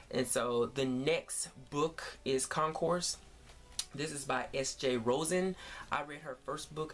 And so the next book is Concourse. This is by S.J. Rosen. I read her first book.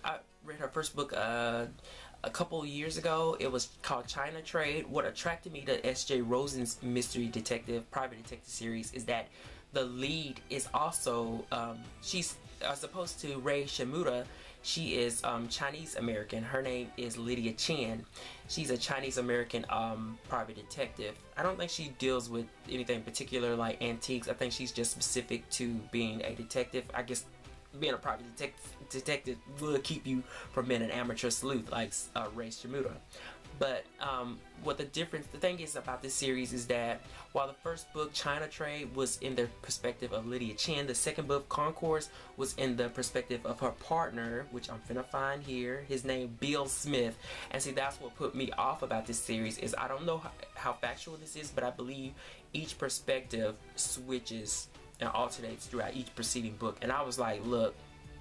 A couple years ago. It was called China Trade. What attracted me to S.J. Rosen's mystery detective, private detective series is that the lead is also, she's as opposed to Rei Shimura, she is Chinese American. Her name is Lydia Chen. She's a Chinese American private detective. I don't think she deals with anything particular like antiques. I think she's just specific to being a detective. I guess being a private detective will keep you from being an amateur sleuth like Rei Shimura. But what the thing is about this series is that while the first book, China Trade, was in the perspective of Lydia Chen, the second book, Concourse, was in the perspective of her partner, which I'm finna find here, his name Bill Smith. And see, that's what put me off about this series is I don't know how factual this is, but I believe each perspective switches and alternates throughout each preceding book. And I was like, look,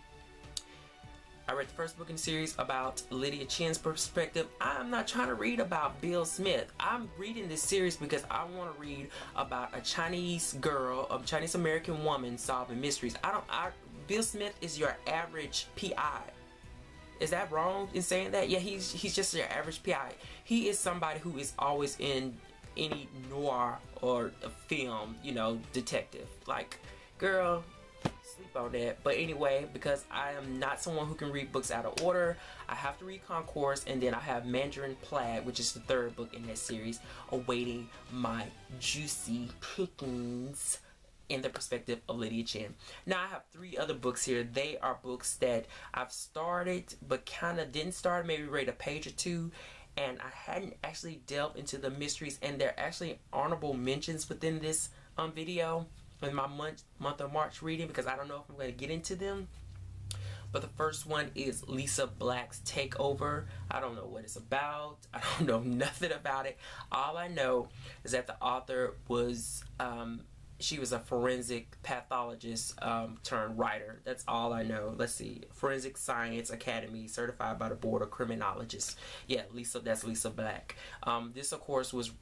I read the first book in the series about Lydia Chen's perspective. I'm not trying to read about Bill Smith. I'm reading this series because I want to read about a Chinese girl, a Chinese American woman solving mysteries. Bill Smith is your average PI. Is that wrong in saying that? Yeah, he's just your average PI. He is somebody who is always in any noir or a film, you know, detective. Like, girl, sleep on that. But anyway, because I am not someone who can read books out of order, I have to read Concourse, and then I have Mandarin Plaid, which is the third book in that series, awaiting my juicy pickings in the perspective of Lydia Chen. Now I have 3 other books here. They are books that I've started but kind of didn't start, maybe read a page or 2, and I hadn't actually delved into the mysteries, and they're actually honorable mentions within this video in my month of March reading, because I don't know if I'm going to get into them. But the first one is Lisa Black's Takeover. I don't know what it's about. I don't know nothing about it. All I know is that the author was she was a forensic pathologist turned writer. That's all I know. Let's see. Forensic Science Academy, certified by the Board of Criminologists. Yeah, that's Lisa Black. This, of course, was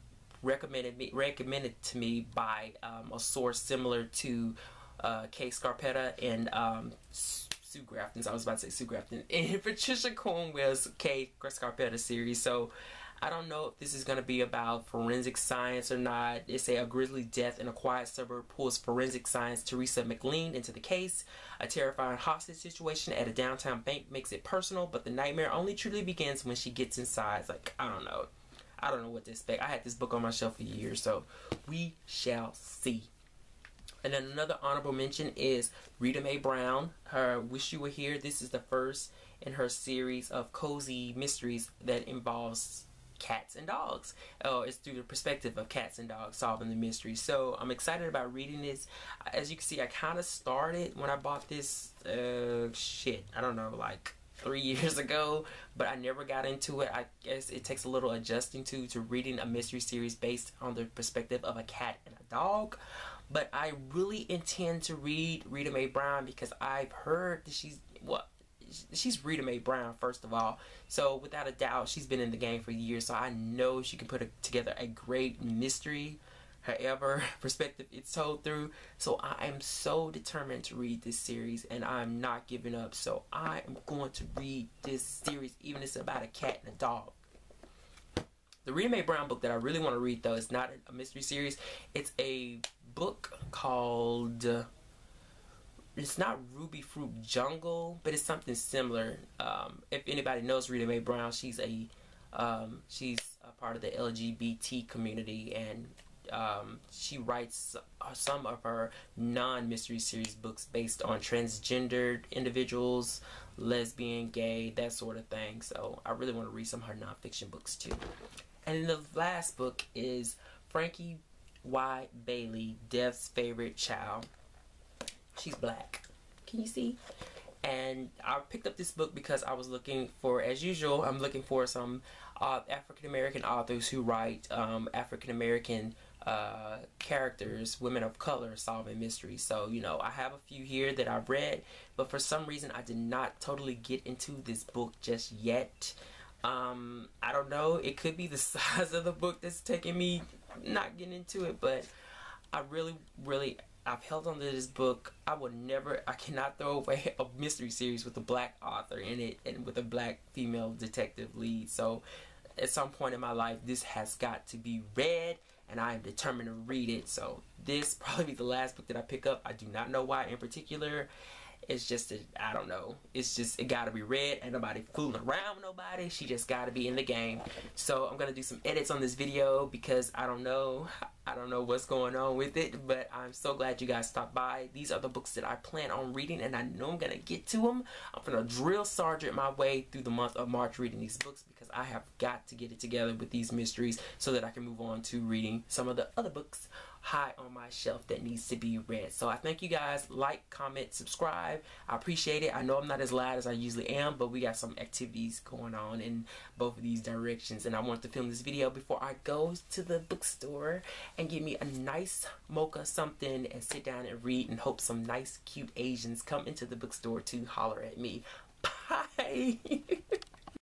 recommended to me by a source similar to Kay Scarpetta and Sue Grafton. I was about to say Sue Grafton and Patricia Cornwell's Kay Scarpetta series. So I don't know if this is going to be about forensic science or not. They say a grisly death in a quiet suburb pulls forensic science Teresa McLean into the case. A terrifying hostage situation at a downtown bank makes it personal, but the nightmare only truly begins when she gets inside. It's like, I don't know what to expect. I had this book on my shelf for years, so we shall see. And then another honorable mention is Rita Mae Brown. Her Wish You Were Here. This is the first in her series of cozy mysteries that involves cats and dogs. It's through the perspective of cats and dogs solving the mystery. So I'm excited about reading this. As you can see, I kind of started when I bought this I don't know, like 3 years ago, but I never got into it. I guess it takes a little adjusting to reading a mystery series based on the perspective of a cat and a dog. But I really intend to read Rita Mae Brown because I've heard that she's Rita Mae Brown, first of all. So without a doubt, she's been in the game for years, so I know she can put together a great mystery, however perspective it's told through. So I am so determined to read this series, and I'm not giving up. So I am going to read this series, even if it's about a cat and a dog. The Rita Mae Brown book that I really want to read, though, is not a mystery series. It's a book called it's not Ruby Fruit Jungle, but it's something similar. If anybody knows Rita Mae Brown, she's a part of the LGBT community, and she writes some of her non-mystery series books based on transgendered individuals, lesbian, gay, that sort of thing. So I really want to read some of her non-fiction books too. And then the last book is Frankie Y. Bailey, Death's Favorite Child. She's black. Can you see? And I picked up this book because I was looking for, as usual, I'm looking for some African-American authors who write African-American characters, women of color, solving mysteries. So, you know, I have a few here that I've read, but for some reason I did not totally get into this book just yet. I don't know. It could be the size of the book that's taking me not getting into it, but I really, I've held on to this book. I cannot throw away a mystery series with a black author in it and with a black female detective lead. So at some point in my life, this has got to be read, and I am determined to read it. So this probably be the last book that I pick up. I do not know why in particular. It's just that, I don't know. It's just, it gotta be read. Ain't nobody fooling around with nobody. She just gotta be in the game. So I'm gonna do some edits on this video because I don't know what's going on with it, but I'm so glad you guys stopped by. These are the books that I plan on reading, and I know I'm gonna get to them. I'm gonna drill sergeant my way through the month of March reading these books because I have got to get it together with these mysteries so that I can move on to reading some of the other books high on my shelf that needs to be read. So I thank you guys. Like, comment, subscribe. I appreciate it. I know I'm not as loud as I usually am, but we got some activities going on in both of these directions, and I want to film this video before I go to the bookstore and get me a nice mocha something and sit down and read and hope some nice cute Asians come into the bookstore to holler at me. Bye.